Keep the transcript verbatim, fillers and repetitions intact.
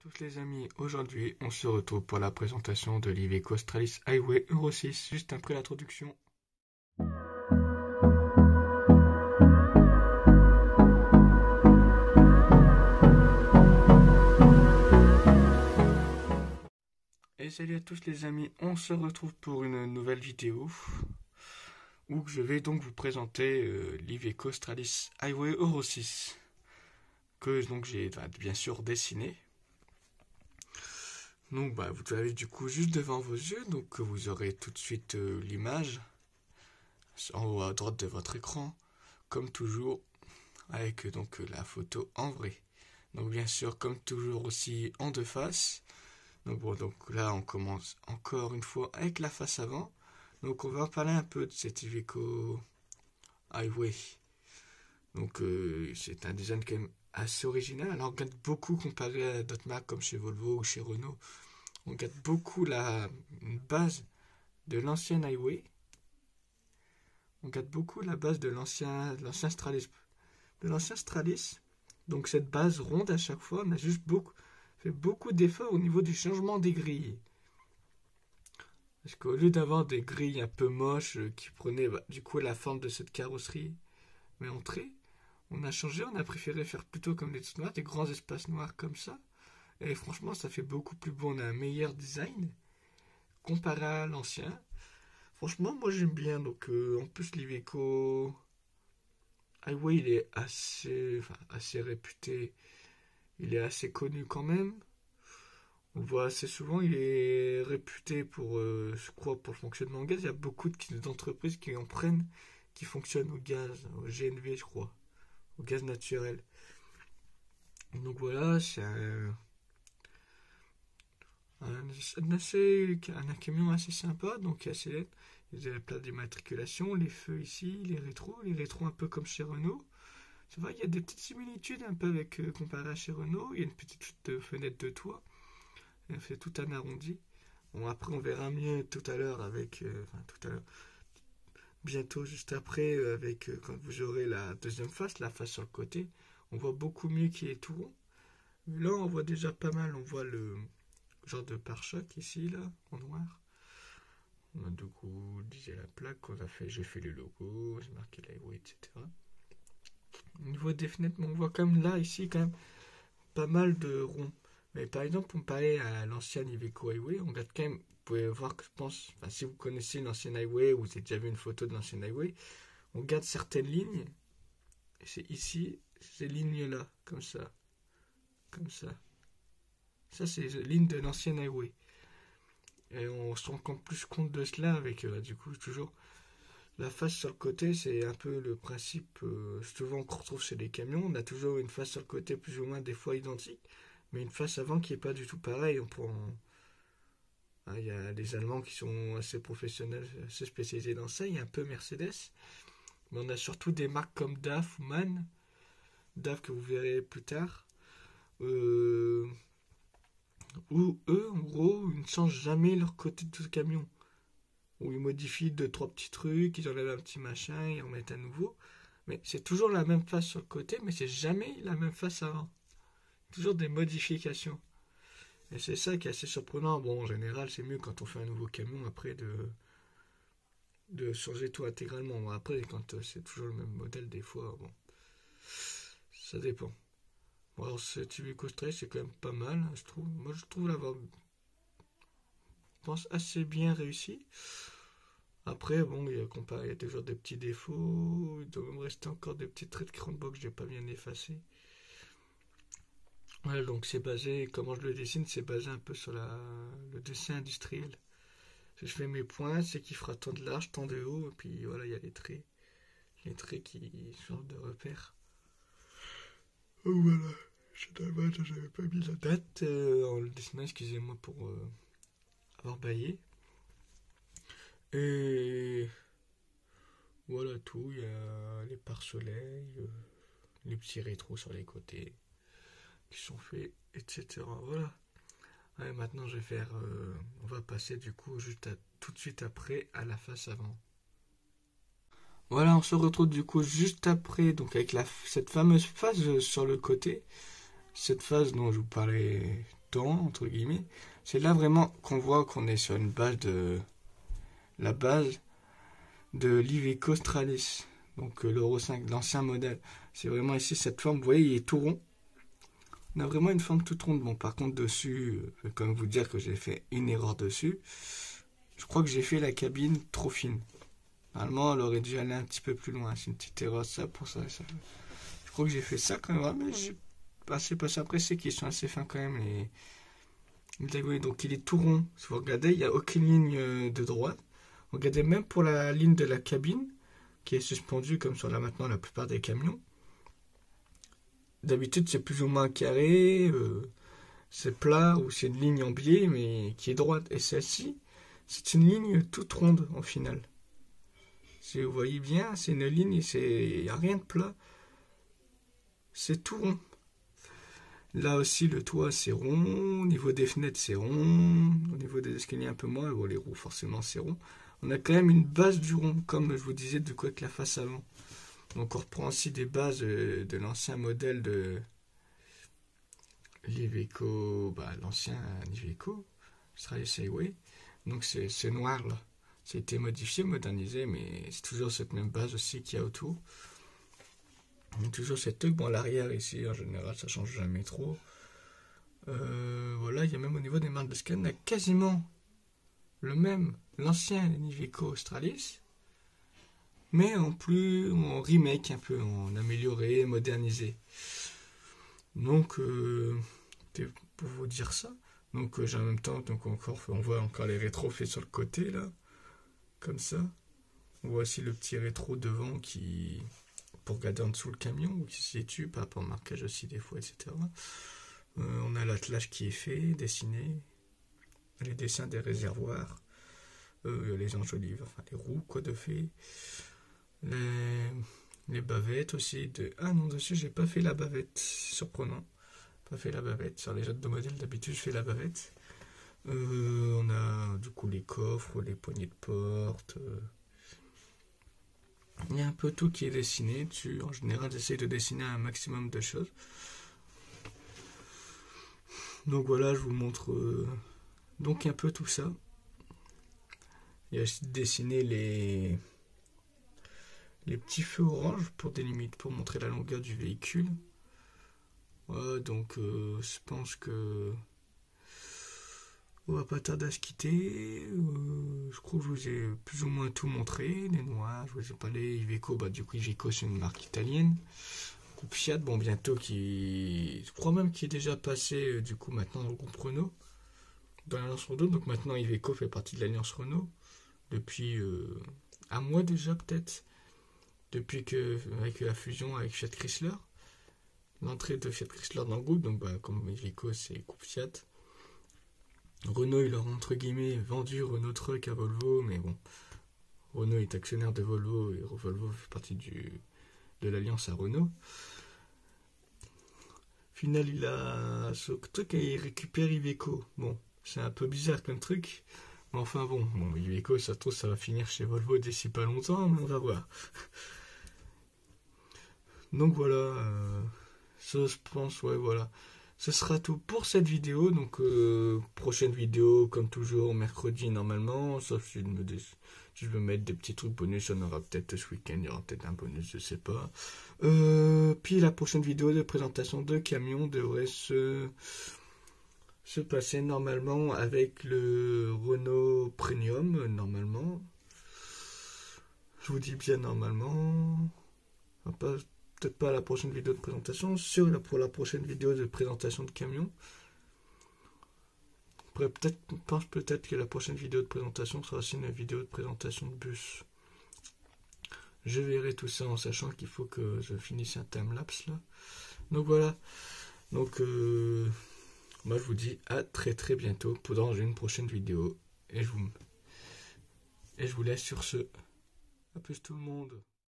tous les amis, aujourd'hui on se retrouve pour la présentation de l'Iveco Stralis Highway Euro six, juste après l'introduction. Et salut à tous les amis, on se retrouve pour une nouvelle vidéo où je vais donc vous présenter euh, l'Iveco Stralis Highway Euro six que donc j'ai bah, bien sûr dessiné. Donc bah, vous l'avez du coup juste devant vos yeux, donc vous aurez tout de suite euh, l'image en haut à droite de votre écran, comme toujours, avec donc la photo en vrai. Donc bien sûr, comme toujours aussi en deux faces. Donc bon, donc là on commence encore une fois avec la face avant. Donc on va parler un peu de cette Iveco Highway. Donc euh, c'est un design quand même assez original. Alors on regarde beaucoup comparé à d'autres marques comme chez Volvo ou chez Renault. On regarde beaucoup la base de l'ancienne Highway. On regarde beaucoup la base de l'ancien l'ancien Stralis. De l'ancien Stralis. Donc cette base ronde à chaque fois, on a juste beaucoup fait beaucoup d'efforts au niveau du changement des grilles. Parce qu'au lieu d'avoir des grilles un peu moches euh, qui prenaient bah, du coup la forme de cette carrosserie, mais entrée, on a changé, on a préféré faire plutôt comme les toutes noires, des grands espaces noirs comme ça. Et franchement, ça fait beaucoup plus beau, on a un meilleur design comparé à l'ancien. Franchement, moi j'aime bien. Donc euh, en plus l'Iveco Highway, il est assez, enfin, assez réputé, il est assez connu quand même. On le voit assez souvent, il est réputé pour, euh, je crois, pour le fonctionnement au gaz. Il y a beaucoup d'entreprises qui en prennent, qui fonctionnent au gaz, au G N V, je crois, au gaz naturel. Donc voilà, c'est un, un, un, assez, un camion assez sympa, donc assez laid. Il y a la plaque d'immatriculation, les feux ici, les rétros, les rétros un peu comme chez Renault. C'est vrai, il y a des petites similitudes un peu avec euh, comparé à chez Renault. Il y a une petite fenêtre de toit. Elle fait tout un arrondi. Bon, après, on verra mieux tout à l'heure avec. Euh, enfin, tout à l'heure. Bientôt, juste après, euh, avec euh, quand vous aurez la deuxième face, la face sur le côté. On voit beaucoup mieux qu'il est tout rond. Là, on voit déjà pas mal. On voit le genre de pare-choc ici, là, en noir. On a du coup, disait la plaque qu'on a fait. J'ai fait le logo, j'ai marqué l'Highway, et cetera. Au niveau des fenêtres, on voit comme là, ici, quand même, pas mal de ronds. Mais par exemple, comparé à l'ancienne Iveco Highway, on regarde quand même, vous pouvez voir que je pense, enfin, si vous connaissez l'ancienne Highway ou vous avez déjà vu une photo de l'ancienne Highway, on regarde certaines lignes, et c'est ici, ces lignes-là, comme ça, comme ça. Ça, c'est les lignes de l'ancienne Highway. Et on se rend compte plus compte de cela avec, euh, du coup, toujours la face sur le côté, c'est un peu le principe, euh, souvent qu'on retrouve chez les camions, on a toujours une face sur le côté plus ou moins des fois identique, mais une face avant qui est pas du tout pareille. On prend, ah, il y a des Allemands qui sont assez professionnels, assez spécialisés dans ça. Il y a un peu Mercedes, mais on a surtout des marques comme D A F ou MAN, D A F que vous verrez plus tard, euh, où eux, en gros, ils ne changent jamais leur côté de camion. Où ils modifient deux, trois petits trucs, ils enlèvent un petit machin, ils en mettent à nouveau. Mais c'est toujours la même face sur le côté, mais c'est jamais la même face avant. Toujours des modifications. Et c'est ça qui est assez surprenant. Bon, en général, c'est mieux quand on fait un nouveau camion après de, de changer tout intégralement. Bon, après, quand euh, c'est toujours le même modèle, des fois, bon, ça dépend. Bon, alors, cette Iveco Stralis, c'est quand même pas mal, hein, je trouve. Moi, je trouve l'avoir, je pense, assez bien réussi. Après, bon, il y a, comparé, il y a toujours des petits défauts. Il doit me rester encore des petits traits de cranbox que j'ai pas bien effacés. Voilà, donc c'est basé, comment je le dessine, c'est basé un peu sur la, le dessin industriel. Si je fais mes points, c'est qu'il fera tant de large, tant de haut, et puis voilà, il y a les traits. Les traits qui sortent de repères. Oh voilà, c'est dommage, j'avais pas mis la date euh, en le dessinant, excusez-moi pour euh, avoir baillé. Et voilà tout, il y a les pare-soleil, euh, les petits rétros sur les côtés qui sont faits, et cetera. Voilà. Ouais, maintenant je vais faire, euh, on va passer du coup juste à, tout de suite après à la face avant. Voilà, on se retrouve du coup juste après, donc avec la, cette fameuse phase sur le côté, cette phase dont je vous parlais temps, entre guillemets. C'est là vraiment qu'on voit qu'on est sur une base de... La base de l'Iveco Stralis. Donc euh, l'Euro cinq, l'ancien modèle. C'est vraiment ici cette forme, vous voyez, il est tout rond. On a vraiment une forme toute ronde. Bon, par contre, dessus, je vais quand même vous dire que j'ai fait une erreur dessus. Je crois que j'ai fait la cabine trop fine. Normalement, elle aurait dû aller un petit peu plus loin. C'est une petite erreur, ça, pour ça, ça. Je crois que j'ai fait ça quand même, mais j'ai passé pas ça. Après, c'est qu'ils sont assez fins quand même, les... les... Donc, il est tout rond. Si vous regardez, il n'y a aucune ligne de droite. Regardez, même pour la ligne de la cabine, qui est suspendue, comme sur là maintenant la plupart des camions. D'habitude, c'est plus ou moins carré, euh, c'est plat, ou c'est une ligne en biais, mais qui est droite. Et celle-ci, c'est une ligne toute ronde, en final. Si vous voyez bien, c'est une ligne, il n'y a rien de plat. C'est tout rond. Là aussi, le toit, c'est rond. Au niveau des fenêtres, c'est rond. Au niveau des escaliers, un peu moins. Bon, les roues, forcément, c'est rond. On a quand même une base du rond, comme je vous disais, de quoi que la face avant. Donc, on reprend aussi des bases de l'ancien modèle de l'Iveco, bah, l'ancien Iveco, Stralis Highway. Donc, c'est noir, là. Ça a été modifié, modernisé, mais c'est toujours cette même base aussi qu'il y a autour. Toujours cette truc. Bon, l'arrière ici, en général, ça change jamais trop. Euh, voilà, il y a même au niveau des marques de scan, on a quasiment le même, l'ancien Iveco Stralis, mais en plus, en remake un peu, en amélioré, modernisé. Donc, euh, pour vous dire ça, donc euh, j'ai en même temps, donc encore, on voit encore les rétros faits sur le côté là. Comme ça. On voit aussi le petit rétro devant qui, pour regarder en dessous le camion, qui se situe par rapport au marquage aussi des fois, et cetera. Euh, on a l'attelage qui est fait, dessiné, les dessins des réservoirs, euh, les enjolives, enfin les roues quoi de fait, les, les bavettes aussi. De... Ah non, dessus j'ai pas fait la bavette, surprenant, pas fait la bavette. Sur les autres de modèles d'habitude je fais la bavette. Euh, on a du coup les coffres, les poignées de porte. Euh... Il y a un peu tout qui est dessiné dessus. En général, j'essaie de dessiner un maximum de choses. Donc voilà, je vous montre euh, donc un peu tout ça. Il y a aussi dessiné les les petits feux orange pour délimiter, pour montrer la longueur du véhicule. Voilà, donc euh, je pense que on va pas tarder à se quitter. Euh, je crois que je vous ai plus ou moins tout montré. Les noirs, je vous ai parlé. Iveco, bah du coup Iveco c'est une marque italienne. Groupe Fiat, bon bientôt qui, je crois même qu'il est déjà passé euh, du coup maintenant dans le groupe Renault, dans l'alliance Renault. Donc maintenant Iveco fait partie de l'alliance Renault depuis euh, un mois déjà peut-être, depuis que avec la fusion avec Fiat Chrysler, l'entrée de Fiat Chrysler dans le groupe. Donc bah, comme Iveco c'est groupe Fiat. Renault, il leur a entre guillemets vendu Renault Truck à Volvo, mais bon, Renault est actionnaire de Volvo et Volvo fait partie du, de l'alliance à Renault. Au final, il a ce truc et il récupère Iveco. Bon, c'est un peu bizarre comme truc, mais enfin bon, bon Iveco, ça se trouve, ça va finir chez Volvo d'ici pas longtemps, mais on va voir. Donc voilà, euh, ça je pense, ouais, voilà. Ce sera tout pour cette vidéo. Donc euh, prochaine vidéo comme toujours mercredi normalement, sauf si je me dis, si je veux mettre des petits trucs bonus, on aura peut-être ce week-end, il y aura peut-être un bonus, je sais pas. Euh, puis la prochaine vidéo de présentation de camion devrait se se passer normalement avec le Renault Premium normalement. Je vous dis bien normalement. Pas peut-être pas la prochaine vidéo de présentation, sur la, pour la prochaine vidéo de présentation de camion. Après, peut-être, je pense peut-être que la prochaine vidéo de présentation sera aussi une vidéo de présentation de bus. Je verrai tout ça en sachant qu'il faut que je finisse un timelapse là. Donc voilà. Donc euh, moi je vous dis à très très bientôt pour dans une prochaine vidéo. Et je vous, et je vous laisse sur ce. A plus tout le monde.